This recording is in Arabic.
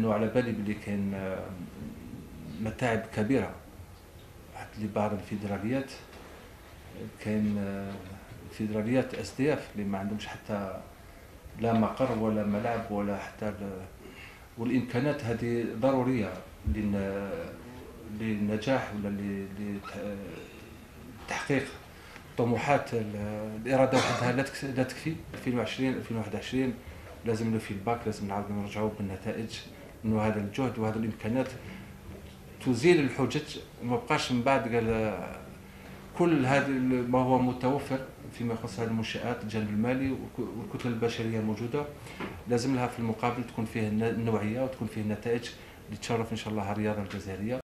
لانه على بالي بلي كاين متاعب كبيره حتى لبعض الفيدراليات. كاين فيدراليات اس دي اف اللي ما عندهمش حتى لا مقر ولا ملعب ولا حتى والامكانات هذه ضروريه للنجاح ولا لتحقيق طموحات الاراده وحدها لا تكفي. 2020 2021 لازم له في الباك، لازم نعاودوا نرجعوا بالنتائج، انه هذا الجهد وهذه الامكانات تزيل الحجج وما بقاش من بعد قال كل هذا ما هو متوفر فيما يخص هذه المنشآت، الجانب المالي والكتل البشريه موجوده، لازم لها في المقابل تكون فيه النوعيه وتكون فيه النتائج اللي تشرف ان شاء الله الرياضه الجزائريه.